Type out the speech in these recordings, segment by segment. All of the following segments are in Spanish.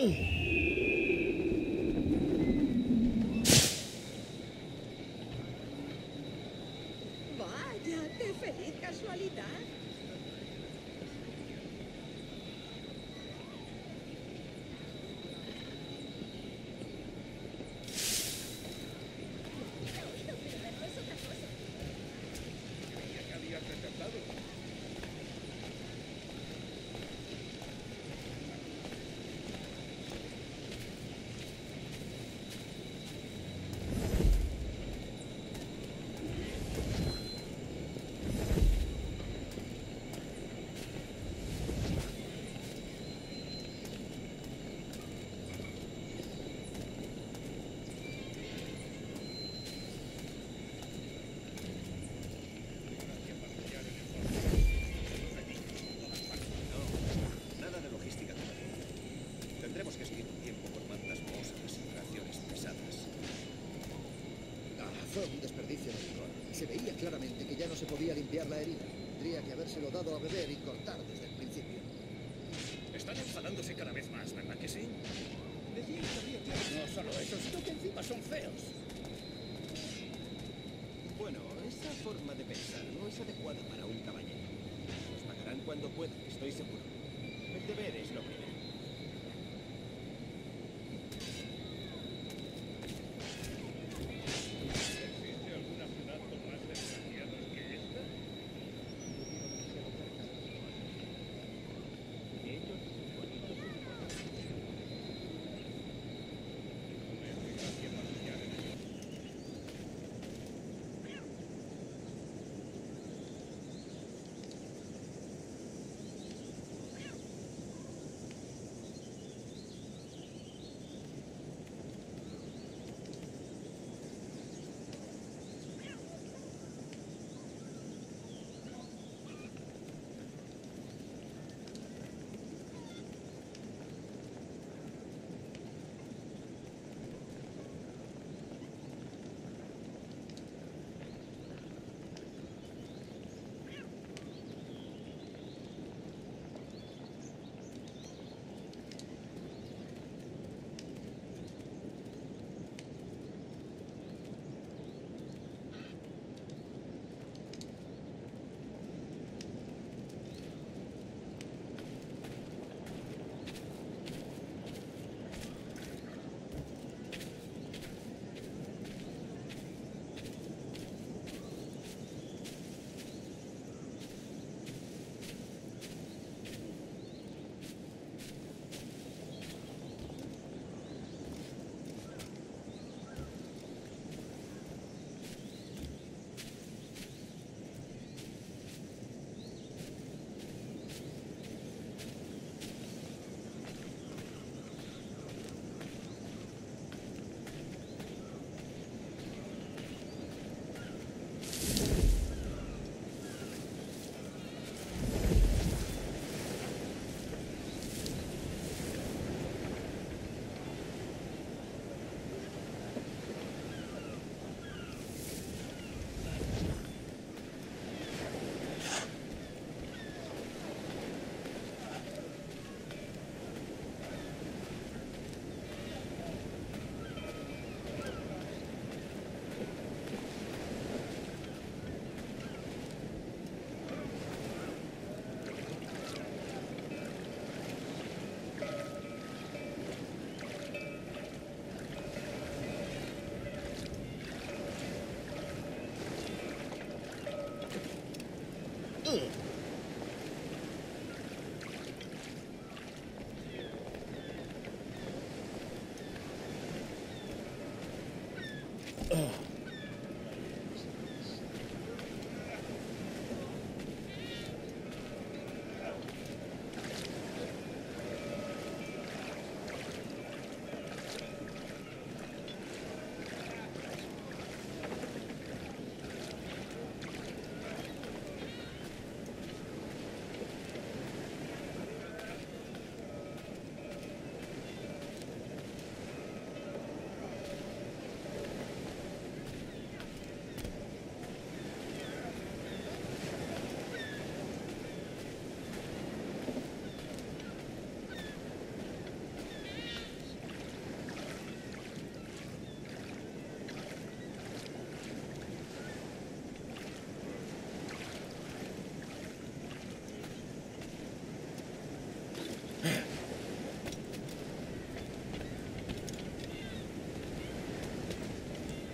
Vaya, qué feliz casualidad. Nada de logística todavía. Tendremos que seguir un tiempo por mantas mohosas y reacciones pesadas. Fue un desperdicio de licor. Se veía claramente que ya no se podía limpiar la herida. Tendría que habérselo dado a beber y cortar desde el principio. Están enfadándose cada vez más, ¿verdad que sí? No solo eso, sino que encima son feos. Bueno, esa forma de pensar no es adecuada para un caballero. Nos pagarán cuando puedan, estoy seguro. El deber es lo primero. ¿Existe alguna ciudad con más desgraciados que esta?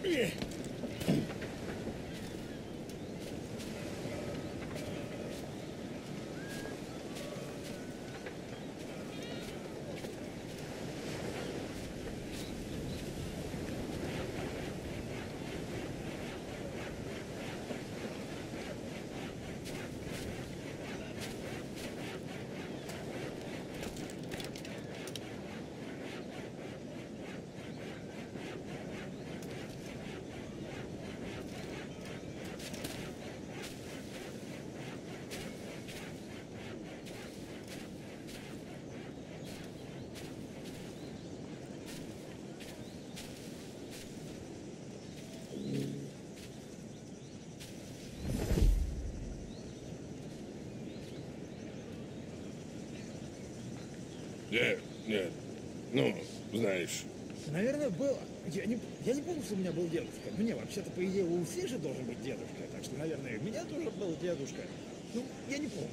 Нет. Ну, знаешь. Наверное, было. Я не помню, что у меня был дедушка. Мне вообще-то, по идее, у всех же должен быть дедушка. Так что, наверное, у меня тоже был дедушка. Ну, я не помню.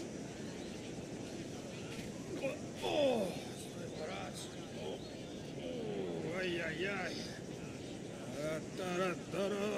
О, брат. Ай-яй-яй. Та-ра-та-ра.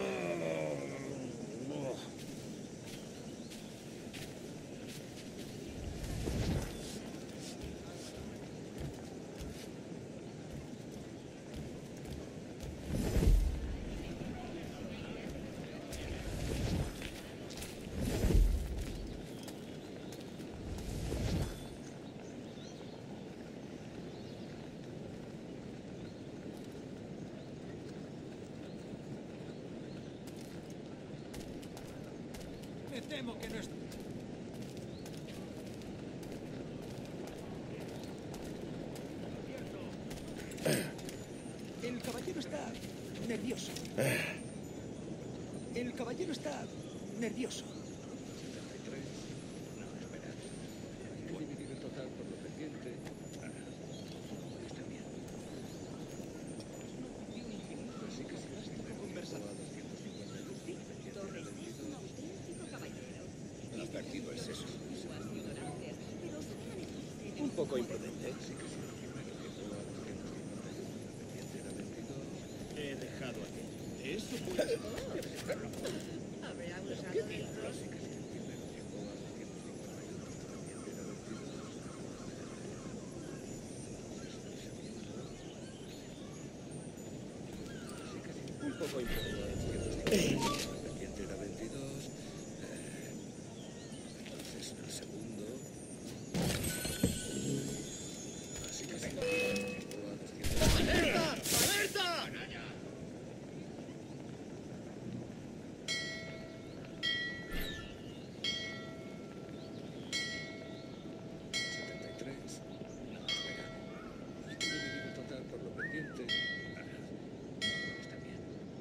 Me temo que no es... El caballero está nervioso. El caballero está nervioso. Dividir el total por lo pendiente. Está bien. Así que si has conversado a 251. Lo perdido es eso. Un poco imprudente. He dejado aquí. Eso puede... Habrá usado del rol. Un poco imprudente. Pendiente era 22. Entonces el segundo. Así que si no ¡Alerta! ¡Alerta! 73. No, espera. Hay que dividir el total por lo pendiente. Está bien.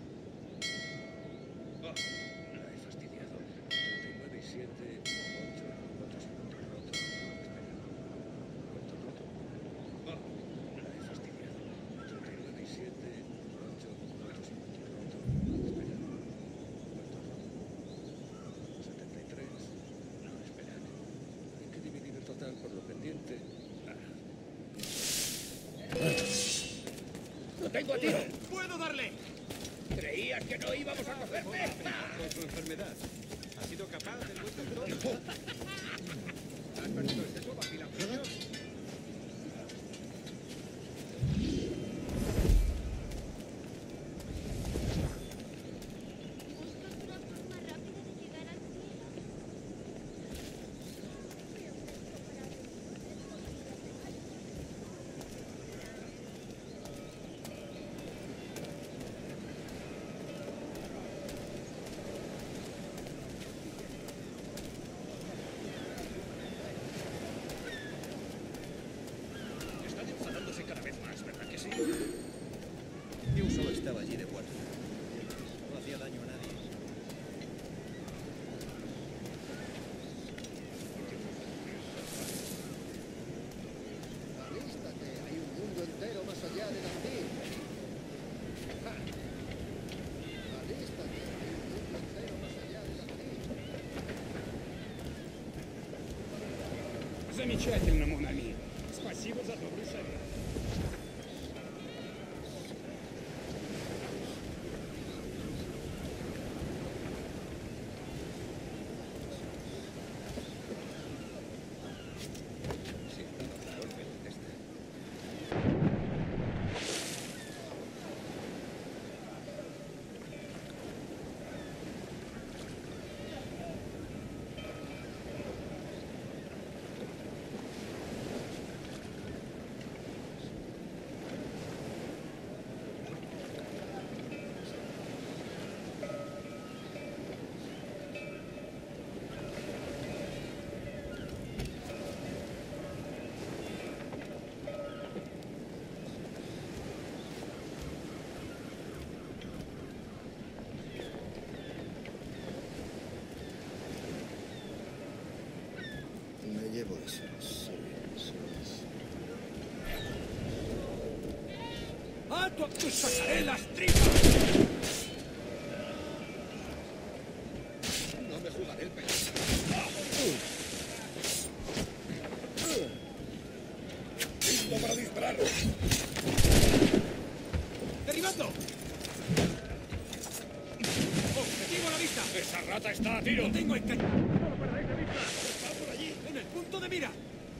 Oh, la he fastidiado. 39 y 7, 8, 4 segundos roto. Espera. ¿Cuánto roto? Oh, la he fastidiado. 39 y 7, 8, 4 segundos roto. Espera. ¿Cuánto roto? 73. No, espera. Hay que dividir el total por lo pendiente. ¡Lo tengo a tiro! ¡Puedo darle! ¿Creías que no íbamos a cogerte? Con su enfermedad. ¿Ha sido capaz del vuestro todo? ¿Has perdido el seso, vacilación? Busca una forma rápida de llegar al cielo. Están enfadándose cada vez más, ¿verdad que sí? Yo solo estaba allí de guardia. No hacía daño a nadie. Alístate, hay un mundo entero más allá de Nandí. ¡Ja! Alístate, hay un mundo entero más allá de Nandí. Замечательно, Монами. Спасибо за добрый совет. Eso es. ¡Alto! ¡Te sacaré las tripas! No me jugaré el pelo. ¡Listo para disparar! ¡Derribando! ¡Objetivo a la vista! ¡Esa rata está a tiro! ¡Lo tengo en cañón! ¡No lo perdáis de vista! ¡Está por allí! ¡En el punto de mira!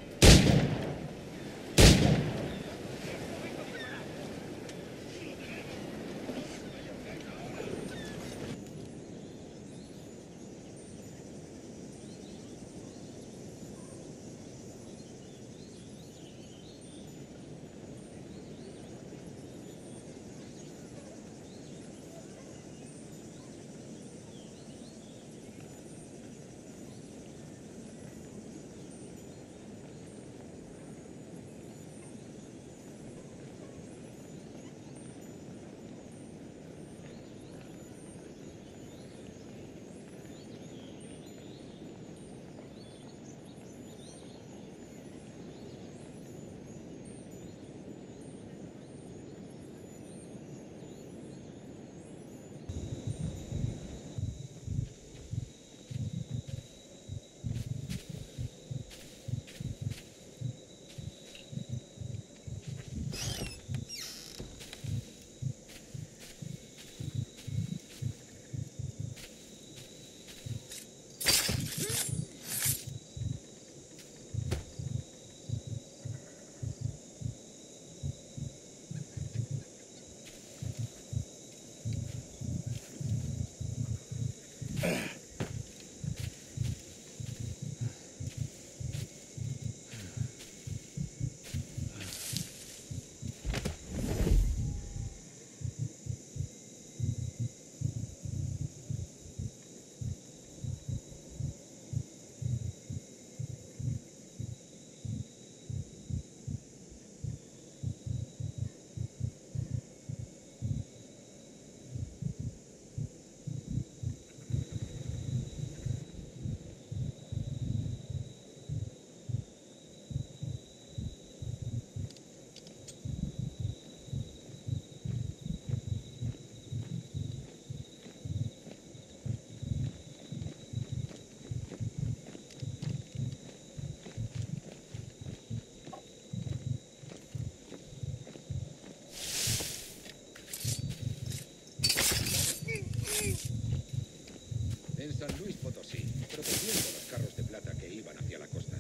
En San Luis Potosí, protegiendo los carros de plata que iban hacia la costa.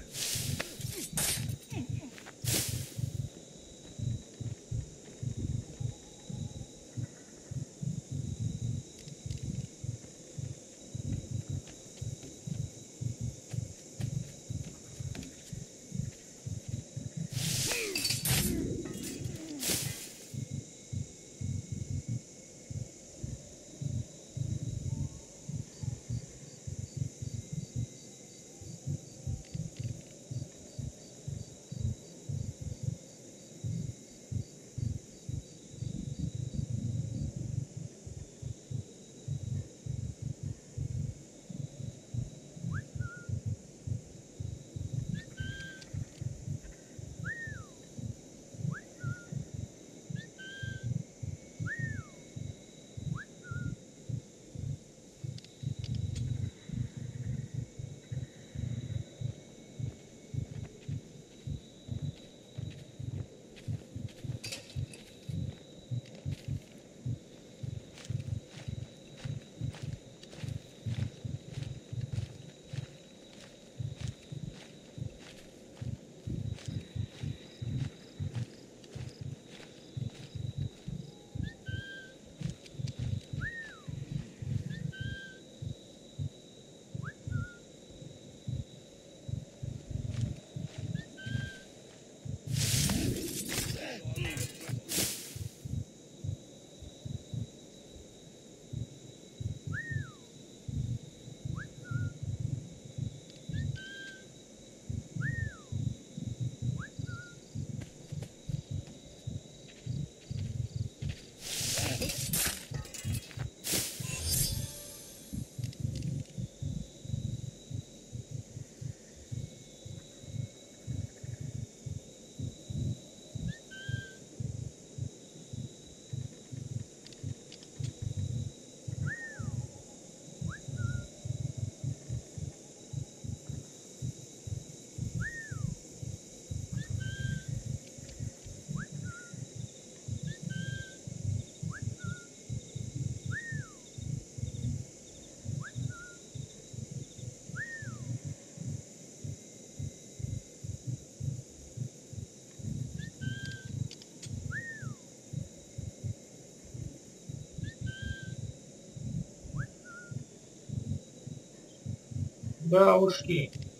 Бабушки.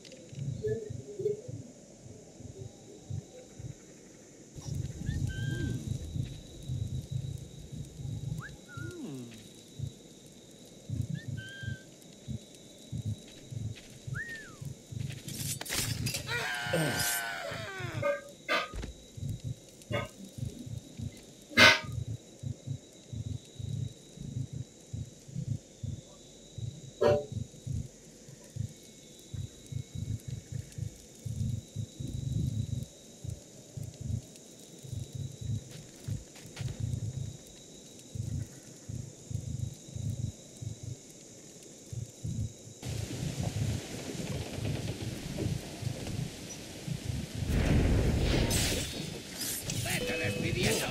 ¡Vete despidiendo!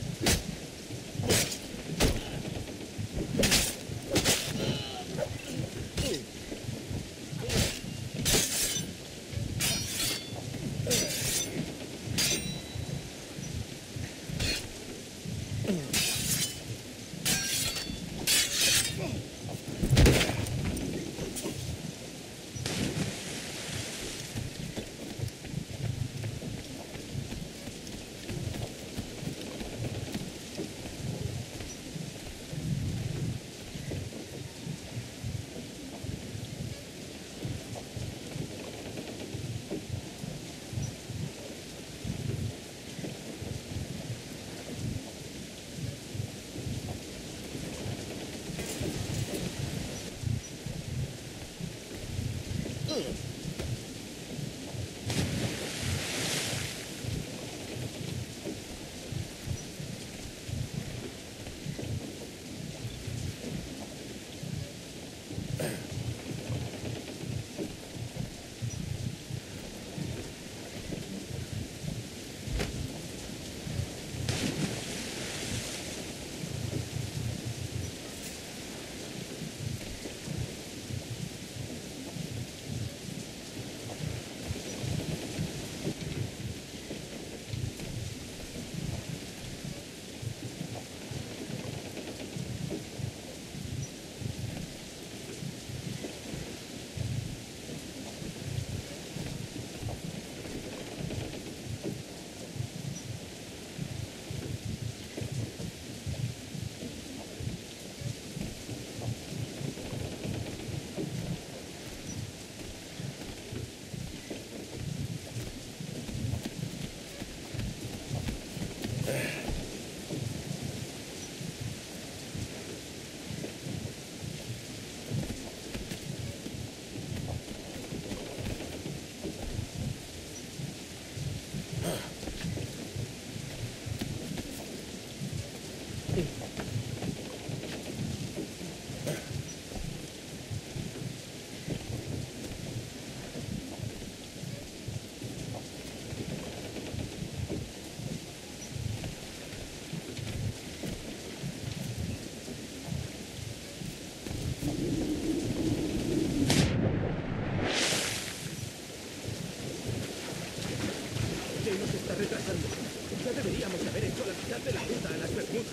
retrasando. Ya deberíamos haber hecho la mitad de la ruta a las Bermudas.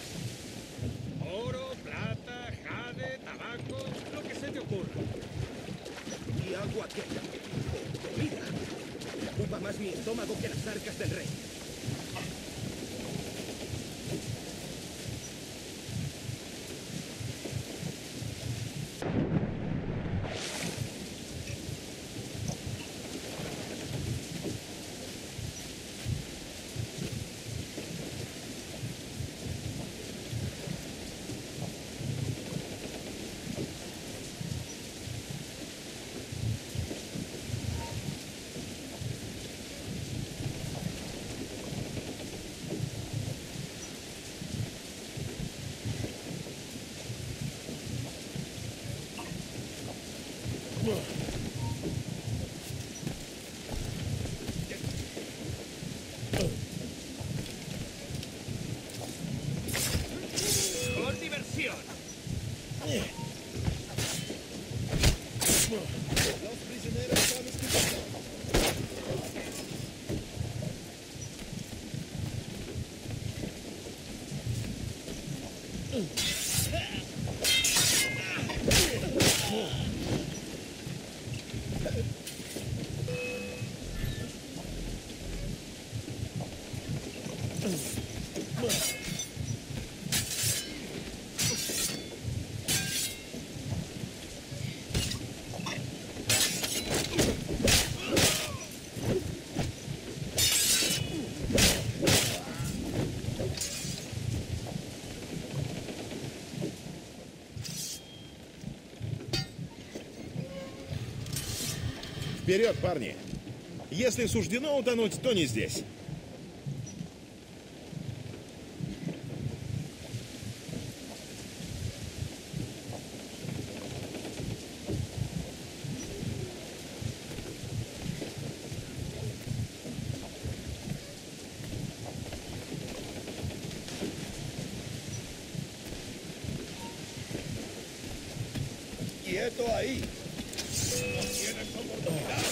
Oro, plata, jade, tabaco, lo que se te ocurra. Y agua que... comida. Ocupa más mi estómago que las arcas del rey. ¡Con diversión! Los prisioneros son escuchados. Вперед, парни! Если суждено утонуть, то не здесь. ¡Quieto ahí! ¡No tienes oportunidad!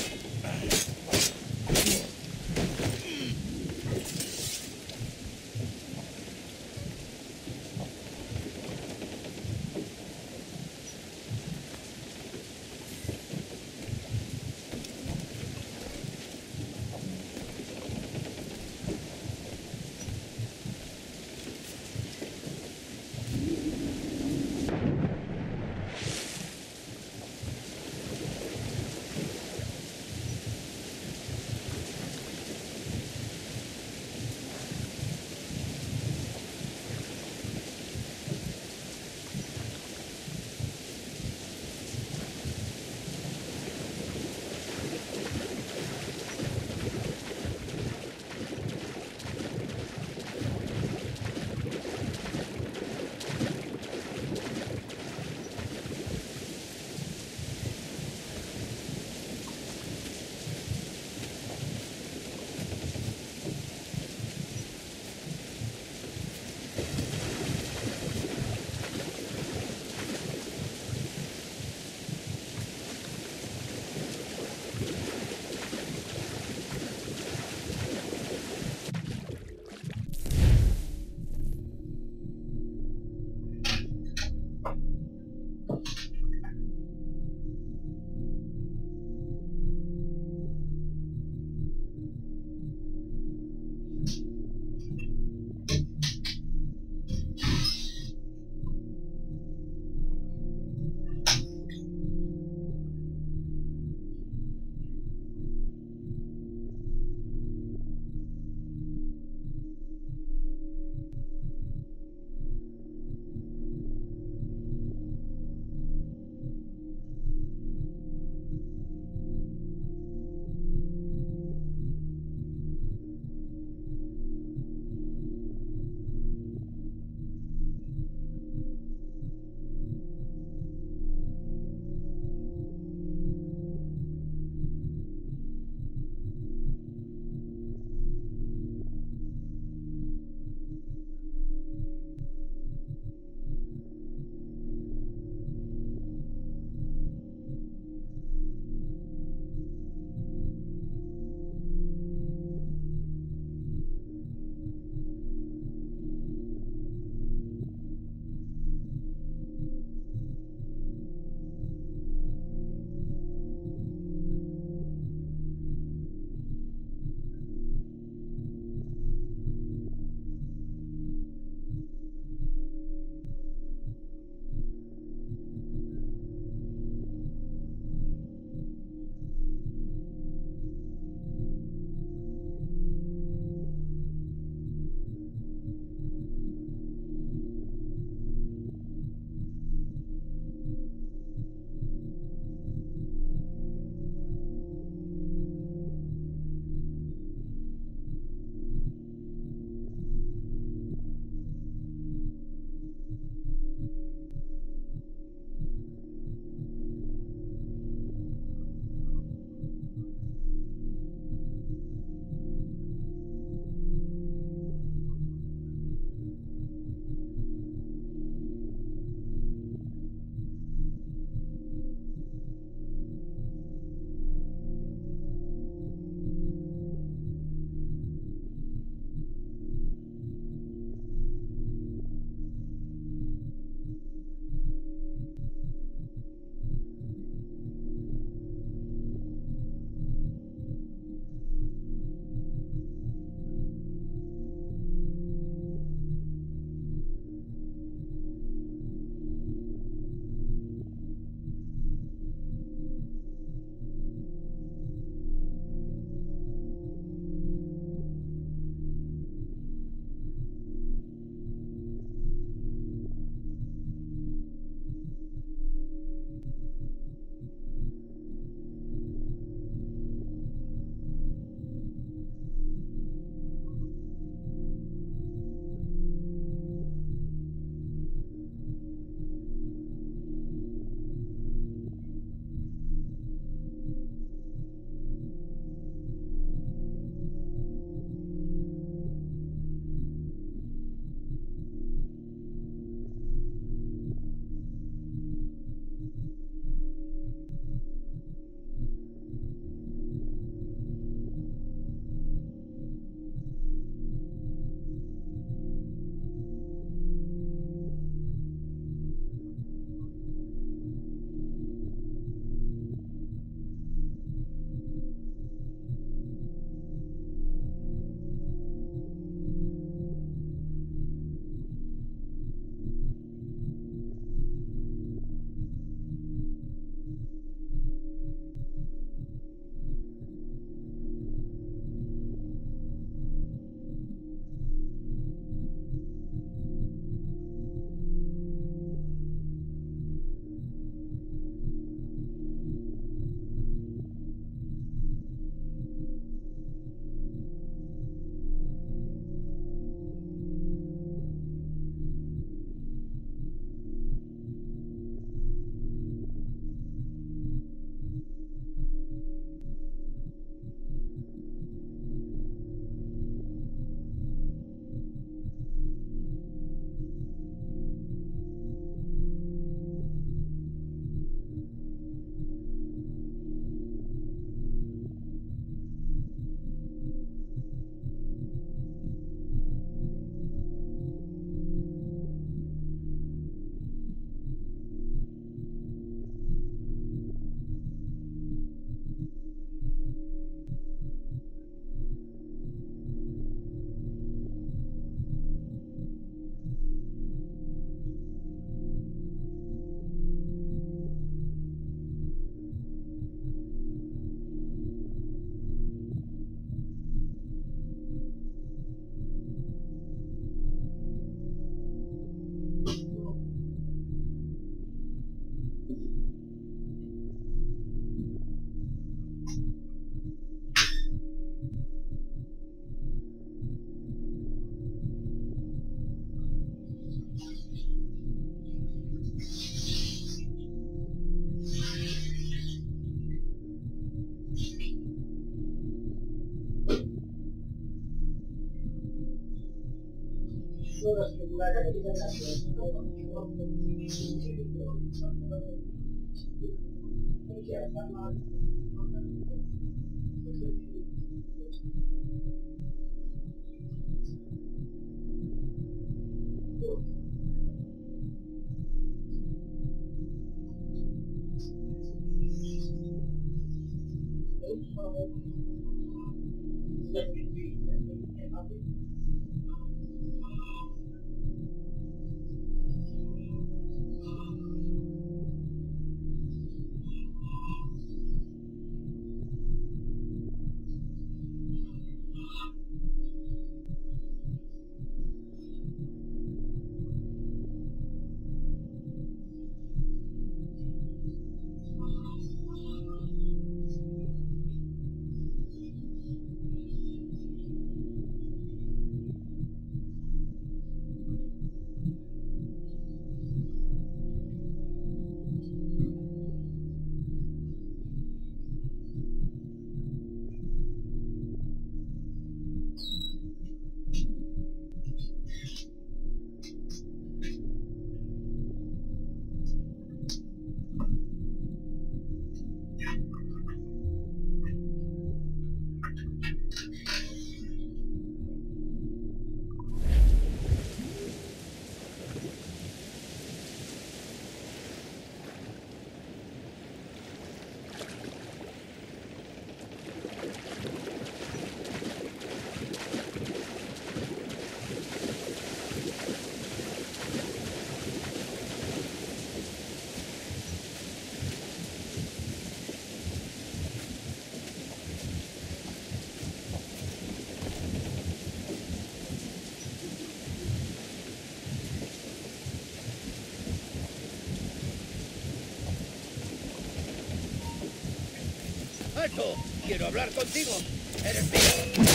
¡Alto! ¡Quiero hablar contigo! ¡Eres mío!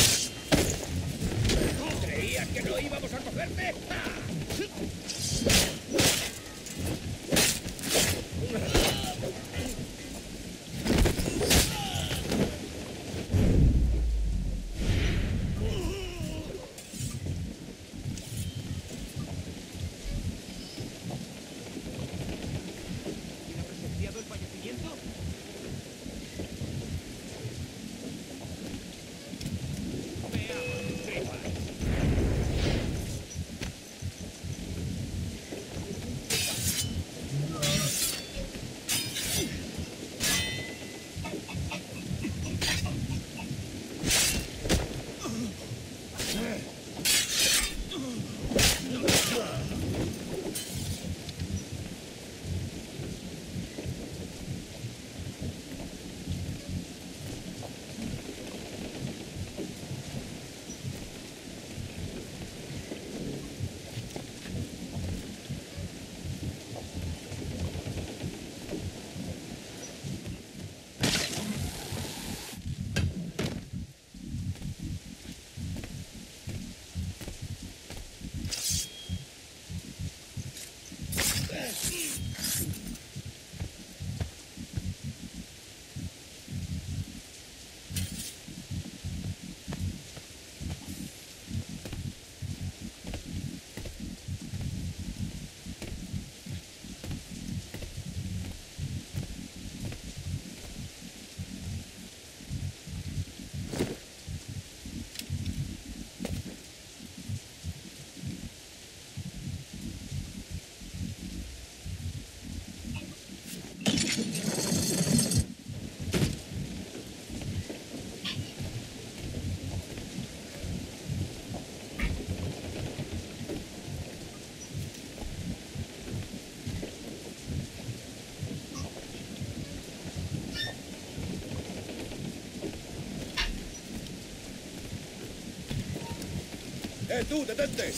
¿Creías que no íbamos a cogerte? ¿Quién ha presenciado el fallecimiento? Veamos, tripas. ¡Tú, detente!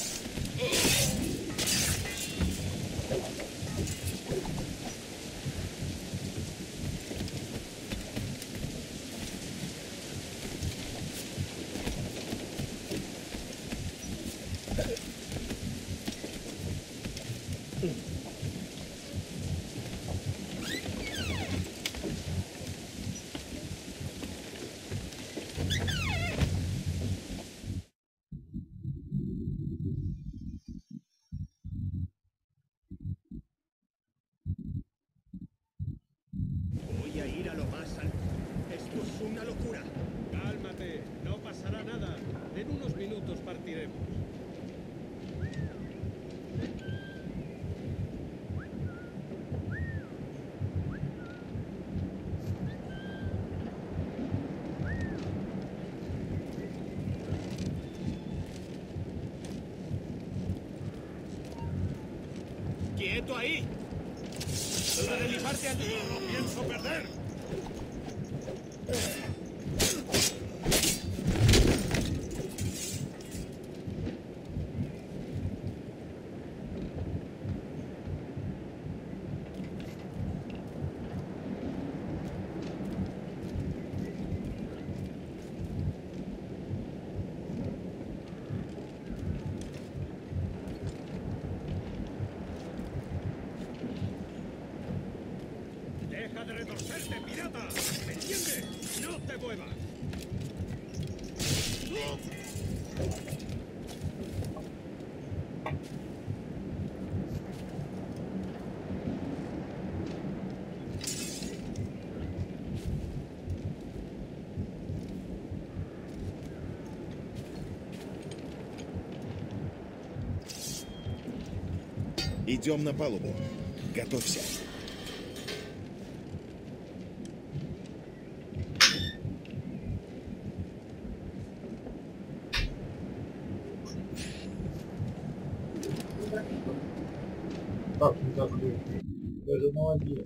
Es una locura. Cálmate, no pasará nada. En unos minutos partiremos. ¡Quieto ahí! ¡Hora de librarte al... ¡No pienso perder! ¡Deja de retorcerte, pirata! ¿Me entiendes? ¡No te muevas! Идем на палубу. Готовься. Так, не так, даже молодец.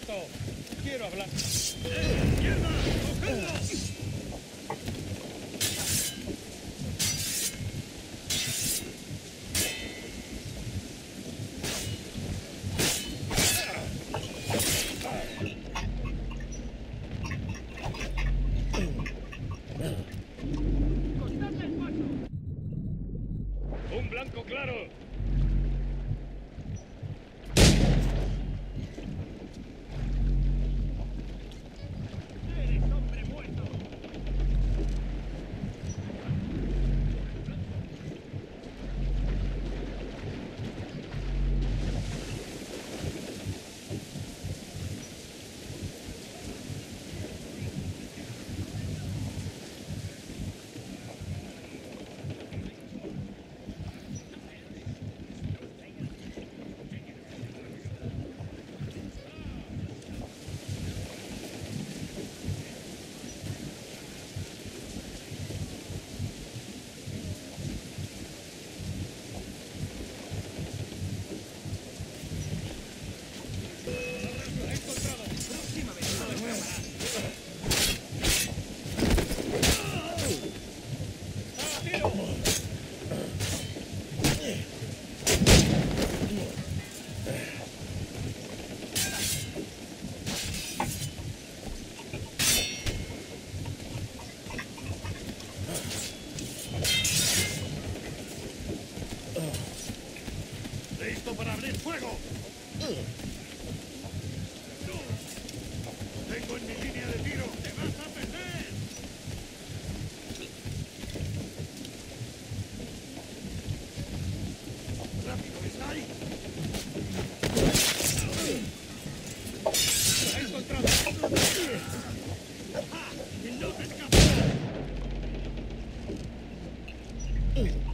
muerto! ¡Quiero hablar! ¡Mierda! ¡Cogedlo! ¡Cortadle el paso! ¡Un blanco claro! ¡Eres hombre muerto! ¡Listo para abrir fuego! ¡Tengo en mi línea de tiro! ¡Te vas a perder! ¡Rápido, está ahí! ¡La he encontrado! ¡Ah! ¡No te escapas!